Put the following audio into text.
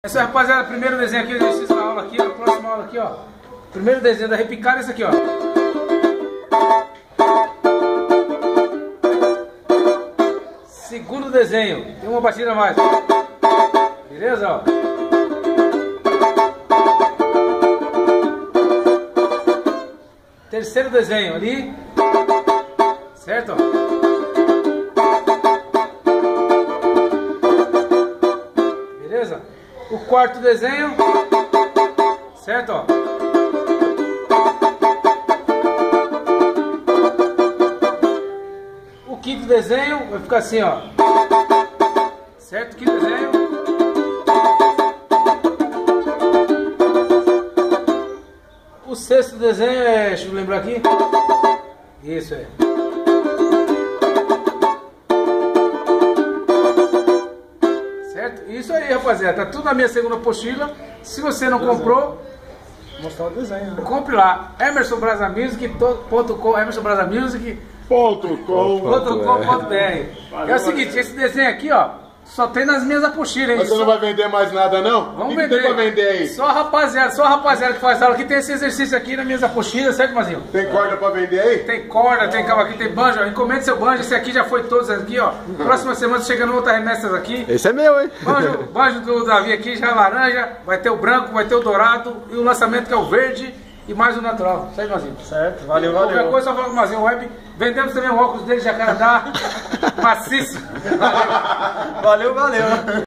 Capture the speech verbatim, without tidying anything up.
É isso aí, rapaziada, primeiro desenho aqui, exercício na aula aqui, na próxima aula aqui, ó. Primeiro desenho da repicada é esse aqui, ó. Segundo desenho, tem uma batida a mais. Beleza, ó. Terceiro desenho ali. Certo, ó. Beleza? O quarto desenho. Certo, ó. O quinto desenho vai ficar assim, ó. Certo? Quinto desenho. O sexto desenho é... Deixa eu lembrar aqui. Isso é. Certo? Isso aí, rapaziada. Tá tudo na minha segunda apostila. Se você não comprou, Vou mostrar o desenho, né? compre lá. Emerson Brasa Music ponto com, Emerson Brasa Music Ponto com. ponto com ponto br. É o seguinte, esse desenho aqui, ó, só tem nas minhas apostilas, hein? Mas você Só... não vai vender mais nada, não? Vamos O que vender. que tem pra vender aí? Só a rapaziada, só a rapaziada que faz aula aqui tem esse exercício aqui nas minhas apostilas, certo, Mazinho? Tem corda pra vender aí? Tem corda, tem cavaquinho, tem banjo, ó. Encomende seu banjo, esse aqui já foi todos aqui, ó. Próxima semana chegando outra remessas aqui. Esse é meu, hein? Banjo, banjo do Davi aqui já é laranja, vai ter o branco, vai ter o dourado e o lançamento que é o verde e mais o natural, certo, Mazinho? Certo, valeu, Qualquer valeu. coisa só fala com o Mazinho Web. Vendemos também o óculos dele, Jacarandá, maciço. Valeu, valeu.